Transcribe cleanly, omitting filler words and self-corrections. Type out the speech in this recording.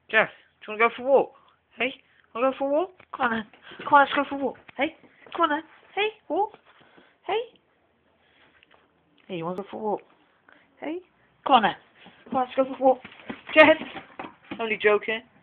Jess, do you want to go for a walk? Hey, want to go for a walk? Come on then. Come on, let's go for a walk. Hey, come on then. Hey, walk. Hey. Hey, you want to go for a walk? Hey, come on then. Come on, let's go for a walk. Jess, only joking.